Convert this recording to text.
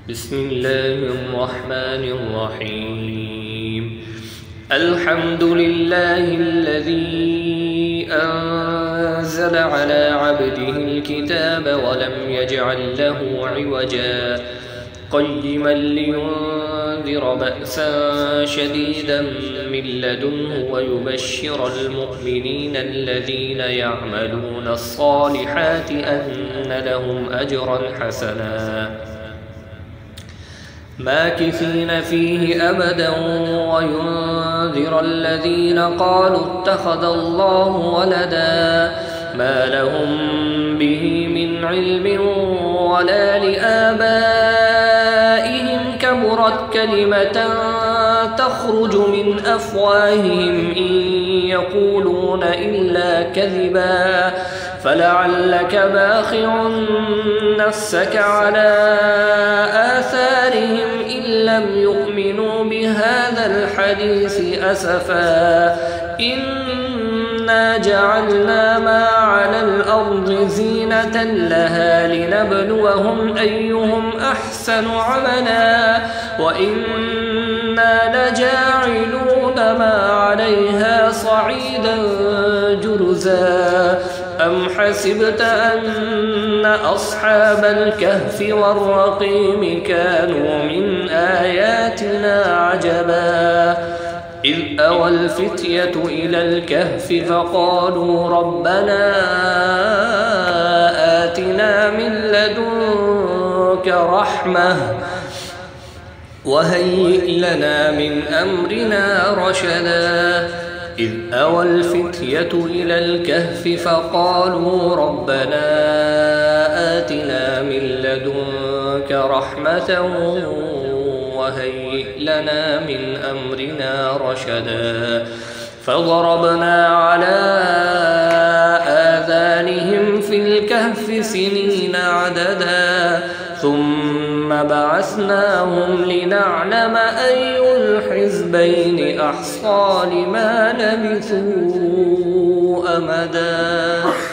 بسم الله الرحمن الرحيم. الحمد لله الذي أنزل على عبده الكتاب ولم يجعل له عوجا قيما لينذر بأسا شديدا من لدنه ويبشر المؤمنين الذين يعملون الصالحات أن لهم أجرا حسنا ماكثين فيه أبدا وينذر الذين قالوا اتخذ الله ولدا ما لهم به من علم ولا لآبائهم كبرت كلمة تخرج من أفواههم إن يقولون إلا كذبا فلعلك باخع نفسك على آثارهم إن لم يؤمنوا بهذا الحديث أسفا إنا جعلنا ما على الأرض زينة لها لنبلوهم أيهم أحسن عملا وإنا لجاعلون ما عليها صعيدا جرزا أم حسبت أن أصحاب الكهف والرقيم كانوا من آياتنا عجبا إذ أوى الفتية إلى الكهف فقالوا ربنا آتنا من لدنك رحمة وهيئ لنا من أمرنا رشدا إذ أوى الفتية إلى الكهف فقالوا ربنا آتنا من لدنك رحمة وهيئ لنا من أمرنا رشدا فضربنا على آذانهم في الكهف سنين عددا ثم بعثناهم لنعلم أي الحزبين أحصى لما لبثوا أمدا.